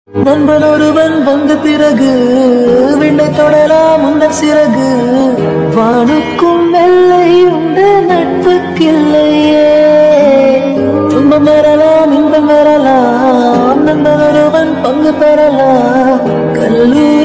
நண்பன் ஒருவன் வந்த பிறகு விண்ணை தொடலாம் உந்தன் சிறகு வானுக்கும் வெள்ளை உண்டு நட்புக்கில்லையே துன்பம் வரலாம் இன்பம் வரலாம் நண்பன் ஒருவன் பங்கு பெறலாம் கல்லூரி